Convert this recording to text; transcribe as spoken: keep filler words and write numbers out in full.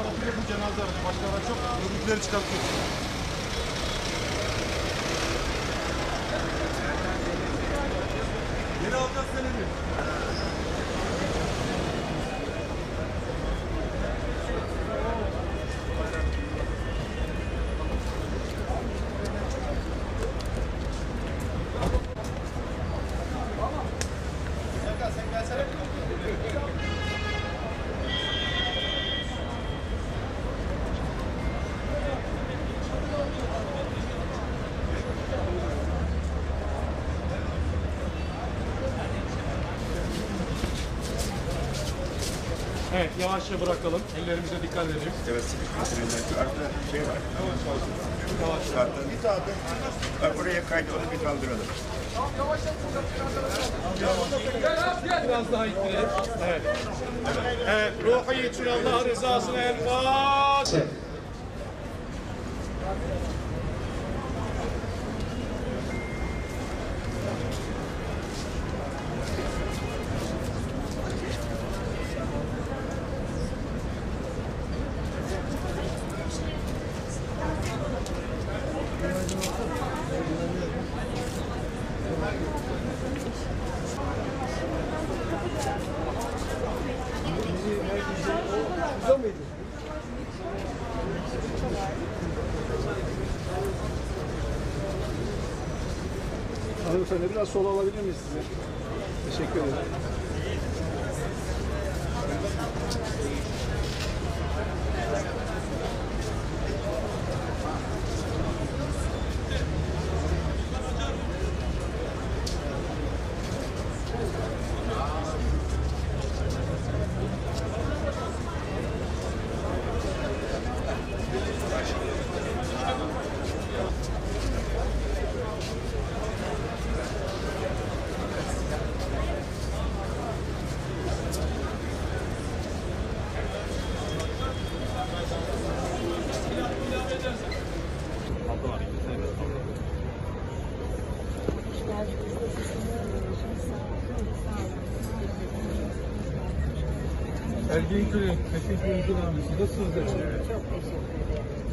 bir de bu cenaze aracı. Başka araç yok. Öbürleri çıkartıyoruz. Yeni alacağız seni mi? Sen gelsene. Evet, yavaşça bırakalım. Ellerimize dikkat edelim. Evet, sıkışmasın. Arada şey var. Yavaş. Zaten bir daha da buraya kaydolup bir kaldıralım. Biraz daha ittirelim. Evet. Evet, ruhu için Allah rızasına el-Fatiha. Güzel miydi? Hanımefendi biraz sola alabilir miyiz size? Teşekkür ederim. Ergin Köyü, Metin Köyü Kulağımızı nasılsınız? Çok teşekkür ederim.